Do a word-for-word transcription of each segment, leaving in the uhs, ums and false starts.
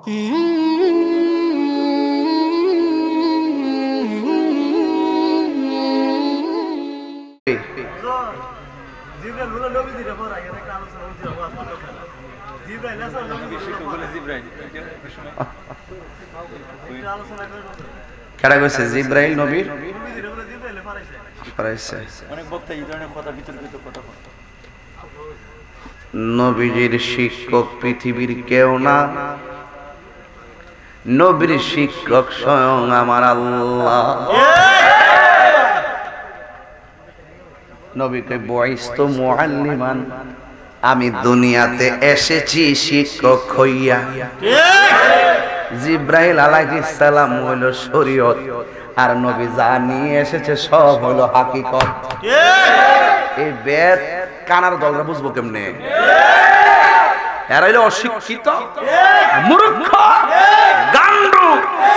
কেডা কইছে জিব্রাইল নবীর নবীজির শিক্ষক পৃথিবীর কেউ না, নবীর শিক্ষক স্বয়ং আমার আল্লাহ। নবীকে বয়স্ত মুআল্লিমান, আমি দুনিয়াতে এসেছি শিক্ষক হইয়া। জিব্রাইল আলাইহিস সালাম হলো শরীয়ত, আর নবী যা নিয়ে এসেছে সব হলো হাকিকত। এই বেদ কানার দলরা বুঝবো কেমনে? এরা হইলো অশিক্ষিত, মূর্খ, গান্ডু।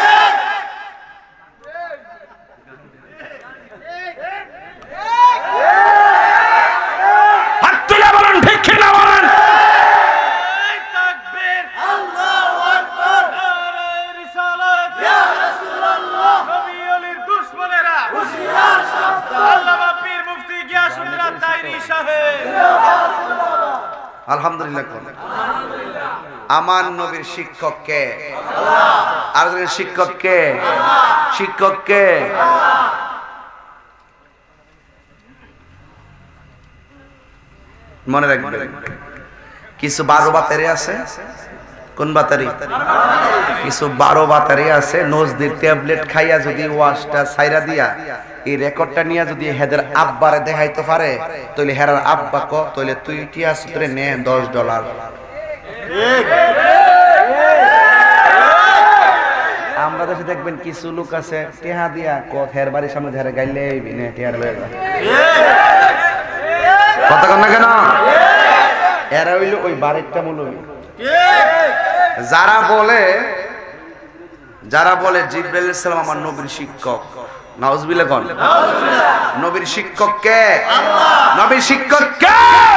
আলহামদুলিল্লাহ। আমার নবীর শিক্ষক কে? আর শিক্ষক কে? শিক্ষক কে? মনে রাখবেন, কিছু বারো বাতারি আছে। কোন বাতারি? কিছু বারো বাতারি আছে। নজদির ট্যাবলেট খাইয়া যদি ওয়াশটা ছাইরা দিয়া এই রেকর্ডটা নিয়ে যদি হেদের আব্বারে দেখাইতে পারে, তাহলে হেরার আব্বা ক তাহলে তুই কি আছে তোরে নে দশ ডলার। আমরা দেশে দেখবেন কিছু লোক আছে টেহা দিয়া ক হের বাড়ির সামনে ধরে গাইলে বিনে টেহার লয়ে যায়। কথা কন না কেন? এরা হইল ওই বাড়িরটা মূলবি। যারা বলে যারা বলে জিব্রাইল আলাইহিস সালাম আমার নবীর শিক্ষক, নাউজুবিল্লাহ কোন? নবীর শিক্ষক কে? আল্লাহ। নবীর শিক্ষক কে?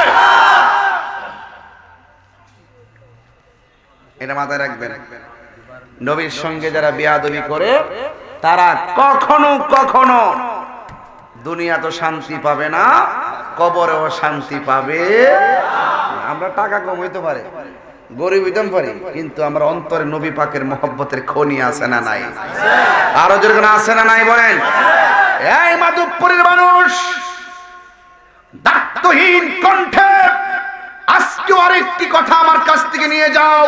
এটা মাথায় রাখবেন। নবীর সঙ্গে যারা বেয়াদবি করে তারা কখনো কখনো দুনিয়া তো শান্তি পাবে না, কবরেও শান্তি পাবে। আমরা টাকা কম হইতে পারে, গরিব হইতে পারি, কিন্তু আমরা অন্তরে নবী পাকের মহব্বতের খনি আছে না নাই? আরো যেরকম আছে না নাই বলেন? এই মাধবপুরের মানুষ দায়িত্বহীন কণ্ঠে আজকে আরেকটি কথা আমার কাছ থেকে নিয়ে যাও।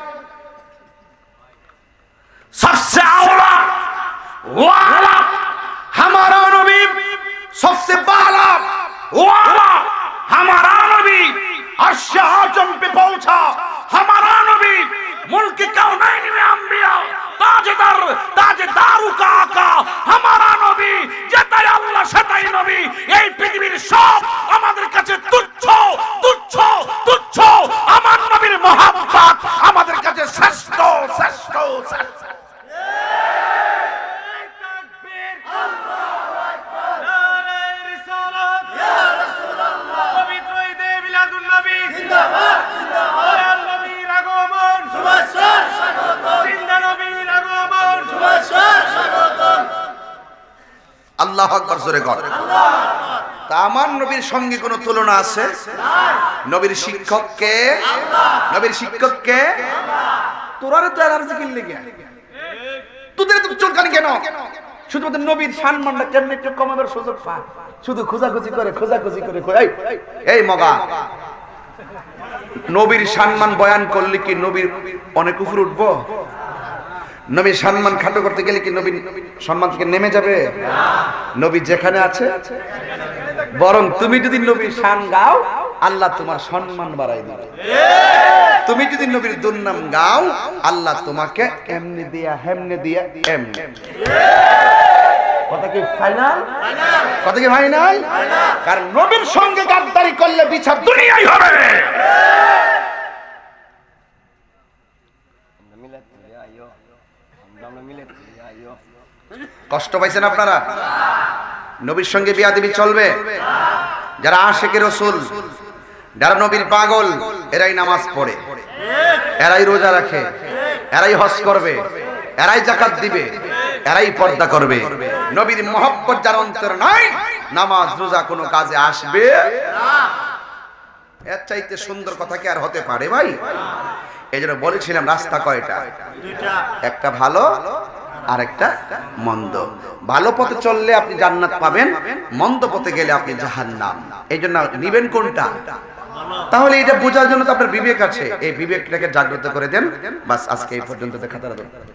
सबसे आला वाला हमारा नबी, सबसे बाला वाला हमारा नबी अर्श आजम पे पहुंचा। हमारा नबी मुल्क कौनैन में अंबिया ताजदार ताजदारू का आका। हमारा नबी যেটাই আল্লাহ সেটাই নবী। এই পৃথিবীর সব আমাদের কাছে তুচ্ছ তুচ্ছ তুচ্ছ। আমার নবীর মহব্বত আমাদের কাছে শ্রেষ্ঠ শ্রেষ্ঠ শ্রেষ্ঠ। আল্লাহু আকবার জোরে কর। তা আমার নবীর সঙ্গে কোনো তুলনা আছে? নবীর শিক্ষক কে? নবীর শিক্ষক কে? তোরারে তো এলার্জি কিনলে কে? তোদের তো চুলকানি কেন? শুধুমাত্র নবীর সম্মানটা কেমনে একটু কমাবার সুযোগ পা, শুধু খোঁজাখুঁজি করে খোঁজাখুঁজি করে এই এই মগা নবীর সম্মান বয়ান করলে কি নবীর অনেক উপরে উঠবো? নবীর সম্মান খাটো করতে গেলে কি নবীর সম্মান থেকে নেমে যাবে? নবী যেখানে আছে, বরং তুমি যদি নবীর শান গাও আল্লাহ তোমার সম্মান বাড়াই দিবে। তুমি যদি নবীর দুর্নাম গাও আল্লাহ তোমাকে এমনি দিয়া হেমনে দিয়া এমনি। কথা কি ফাইনাল? কথা কি ফাইনাল? কারণ নবীর সঙ্গে গাদ্দারি করলে বিচার দুনিয়ায় হবে। কষ্ট পাইছেন আপনারা? নবীর সঙ্গে বিয়াদবি চলবে। যারা আশিকে রাসূল, যারা নবীর পাগল, এরাই নামাজ পড়ে, এরাই রোজা রাখে, এরাই হজ করবে, এরাই যাকাত দিবে, এরাই পর্দা করবে। নবীর মহব্বত যার অন্তরে নাই, নামাজ রোজা কোনো কাজে আসবে না। এর চাইতে সুন্দর কথা কি আর হতে পারে ভাই? এই জন্য বলেছিলাম রাস্তা কয়টা? একটা ভালো আর একটা মন্দ। ভালো পথে চললে আপনি জান্নাত পাবেন, মন্দ পথে গেলে আপনি জাহান্নাম। এই জন্য নিবেন কোনটা? তাহলে এটা বোঝার জন্য তো আপনার বিবেক আছে, এই বিবেকটাকে জাগ্রত করে দেন। বাস আজকে এই পর্যন্ত দেখা।